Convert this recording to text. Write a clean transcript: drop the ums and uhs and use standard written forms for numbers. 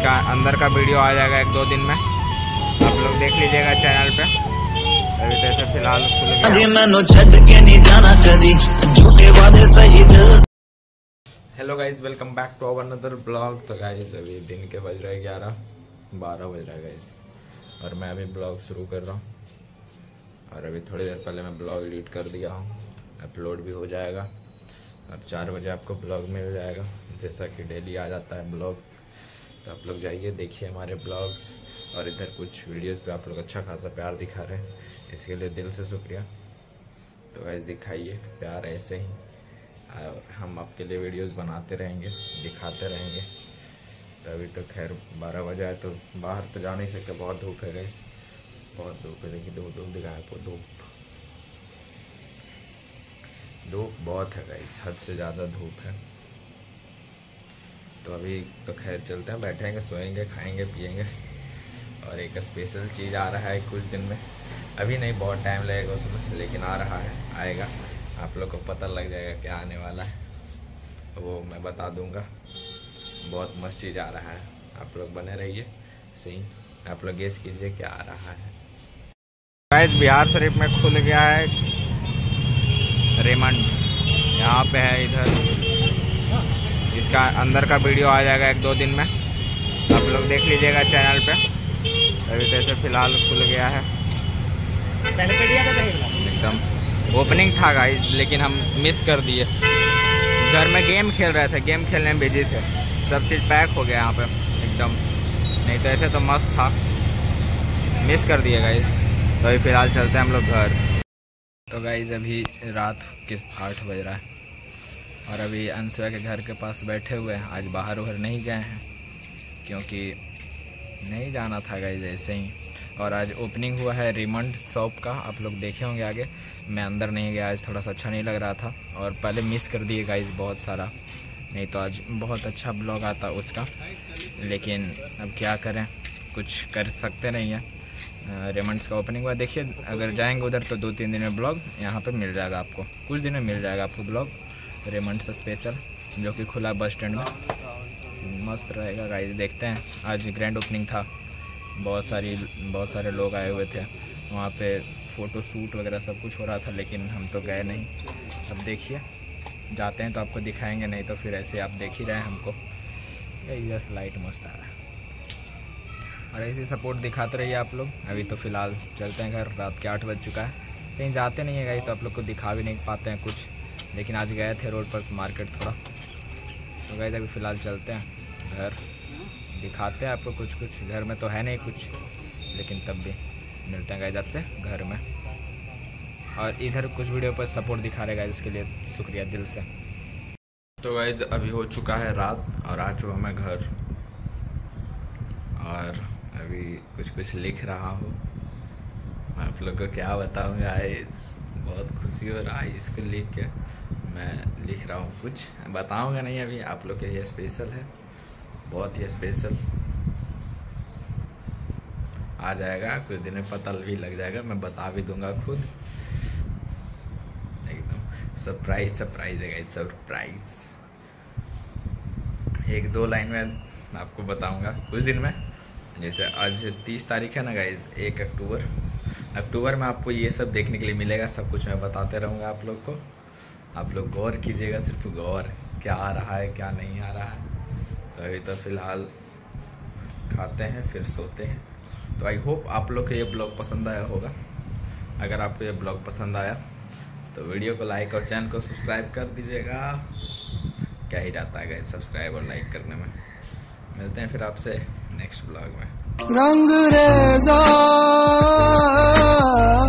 इसका अंदर का वीडियो आ जाएगा 1-2 दिन में, आप लोग देख लीजिएगा चैनल पे। अभी तो ऐसे फिलहाल खुल गया। Hello guys, welcome back to our another blog. तो गाइज अभी दिन के बज रहे 11-12 बज रहा है गाइज, और मैं अभी ब्लॉग शुरू कर रहा हूँ। और अभी थोड़ी देर पहले मैं ब्लॉग एडिट कर दिया हूँ, अपलोड भी हो जाएगा और 4 बजे आपको ब्लॉग मिल जाएगा, जैसा कि डेली आ जाता है ब्लॉग। तो आप लोग जाइए देखिए हमारे ब्लॉग्स, और इधर कुछ वीडियोस पे आप लोग अच्छा खासा प्यार दिखा रहे हैं, इसके लिए दिल से शुक्रिया। तो गाइस दिखाइए प्यार ऐसे ही, और हम आपके लिए वीडियोस बनाते रहेंगे, दिखाते रहेंगे। तो अभी तो खैर 12 बजे है, तो बाहर तो जा नहीं सकते, बहुत धूप है गाइस, बहुत धूप है। देखिए धूप दिखाया आपको, धूप बहुत है गाइस, हद से ज़्यादा धूप है। तो अभी तो खैर चलते हैं, बैठेंगे, सोएंगे, खाएंगे, पिएंगे। और एक स्पेशल चीज़ आ रहा है कुछ दिन में, अभी नहीं, बहुत टाइम लगेगा उसमें, लेकिन आ रहा है, आएगा, आप लोग को पता लग जाएगा क्या आने वाला है, वो मैं बता दूंगा। बहुत मस्त चीज़ आ रहा है, आप लोग बने रहिए, सही आप लोग गेस कीजिए क्या आ रहा है। गाइस बिहार शरीफ में खुल गया है रेमंड, यहाँ पे है इधर, इसका अंदर का वीडियो आ जाएगा 1-2 दिन में, आप लोग देख लीजिएगा चैनल पे। अभी तो ऐसे फिलहाल खुल गया है, एकदम ओपनिंग था गाइस, लेकिन हम मिस कर दिए। घर में गेम खेल रहे थे, गेम खेलने में बिजी थे, सब चीज़ पैक हो गया यहाँ पे एकदम, नहीं तो ऐसे तो मस्त था, मिस कर दिए गाइस। तो अभी फिलहाल चलते हैं हम लोग घर। तो गाइस अभी रात के 8 बज रहा है, और अभी अंशुआ के घर के पास बैठे हुए हैं। आज बाहर उहर नहीं गए हैं, क्योंकि नहीं जाना था गाइस ऐसे ही। और आज ओपनिंग हुआ है रेमंड शॉप का, आप लोग देखे होंगे आगे। मैं अंदर नहीं गया आज, थोड़ा सा अच्छा नहीं लग रहा था, और पहले मिस कर दिए गाइस बहुत सारा, नहीं तो आज बहुत अच्छा ब्लॉग आता उसका, लेकिन अब क्या करें, कुछ कर सकते नहीं हैं। रेमंड्स का ओपनिंग हुआ, देखिए अगर जाएंगे उधर तो 2-3 दिन में ब्लॉग यहाँ पे मिल जाएगा आपको, कुछ दिन में मिल जाएगा आपको ब्लॉग रेमंड्स स्पेशल, जो कि खुला बस स्टैंड में, मस्त रहेगा गाइस। देखते हैं, आज ग्रैंड ओपनिंग था, बहुत सारे लोग आए हुए थे वहाँ पे, फ़ोटो शूट वगैरह सब कुछ हो रहा था, लेकिन हम तो गए नहीं। अब देखिए जाते हैं तो आपको दिखाएंगे, नहीं तो फिर ऐसे आप देख ही रहे हैं हमको। जस्ट लाइट मस्त आ रहा है, और ऐसे सपोर्ट दिखाते रहिए आप लोग। अभी तो फ़िलहाल चलते हैं घर, रात के 8 बज चुका है, कहीं जाते नहीं है गाइस, तो आप लोग को दिखा भी नहीं पाते हैं कुछ, लेकिन आज गए थे रोड पर मार्केट थोड़ा। तो गाइस अभी फ़िलहाल चलते हैं घर, दिखाते हैं आपको कुछ, घर में तो है नहीं कुछ, लेकिन तब भी मिलते हैं गाइस आपसे घर में। और इधर कुछ वीडियो पर सपोर्ट दिखा रहे गाइस, उसके लिए शुक्रिया दिल से। तो गाइस अभी हो चुका है रात, और आ चुका मैं घर, और अभी कुछ लिख रहा हूँ, आप लोग को क्या बताऊँ गाइस, बहुत खुशी हो रहा है इसको लिख के। मैं लिख रहा हूँ, कुछ बताऊँगा नहीं अभी, आप लोग के लिए स्पेशल है, बहुत ही स्पेशल आ जाएगा, कुछ दिन में पता भी लग जाएगा, मैं बता भी दूंगा खुद, एकदम सरप्राइज है गाइस, सरप्राइज। 1-2 लाइन में आपको बताऊंगा कुछ दिन में, जैसे आज 30 तारीख है ना गाइस, 1 अक्टूबर में आपको ये सब देखने के लिए मिलेगा, सब कुछ मैं बताते रहूँगा आप लोग को। आप लोग गौर कीजिएगा, सिर्फ गौर, क्या आ रहा है क्या नहीं आ रहा है। तो अभी तो फिलहाल खाते हैं फिर सोते हैं। तो आई होप आप लोग को ये ब्लॉग पसंद आया होगा। अगर आपको ये ब्लॉग पसंद आया तो वीडियो को लाइक और चैनल को सब्सक्राइब कर दीजिएगा, क्या ही जाता है गाइस सब्सक्राइब और लाइक करने में। मिलते हैं फिर आपसे नेक्स्ट ब्लॉग में। रंग रेज़ा